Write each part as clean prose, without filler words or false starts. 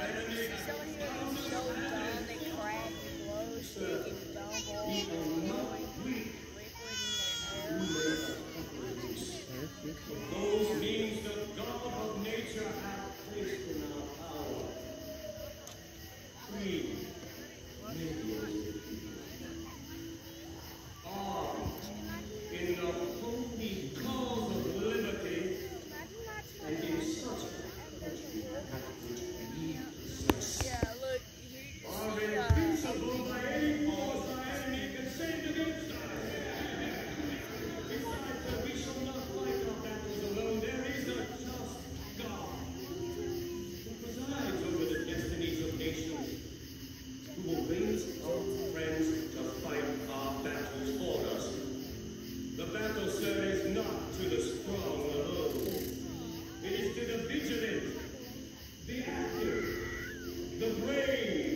Those means the God of nature hath placed in our power. Free, armed in the holy cause of liberty, and in such a country which we possess, are invincible by any force our enemy can send against us. Besides that we shall not fight our battles alone, there is a just God who presides over the destinies of nations, who will raise up friends to fight our battles for us. The battle, sir, is not to the strong alone. It is to the vigilant, the active, the brave.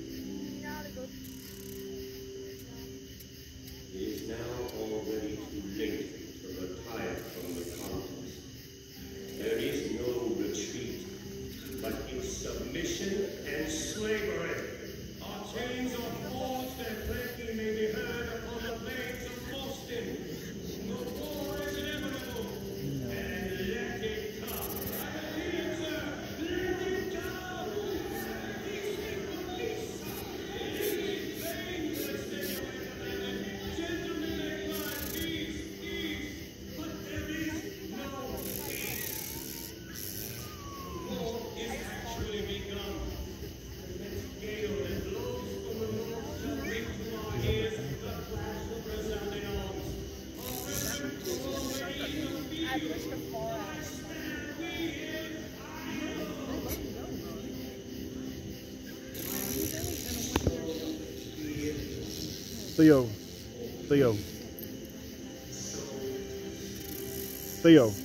It is now already too late to retire from the contest. There is no retreat, but in submission and slavery. Our chains are forged and clanking may be heard upon the plains of Boston. The war is inevitable, and let it come. I repeat it, sir, let it come! These people, peace! It is vain to extend your hand. Gentlemen, they cry, peace, but there is no peace. The war is actually begun. The gale that blows from the north shall bring to our ears the flash of resounding arms. Our brethren are already in the field. Why stand we here? Theo.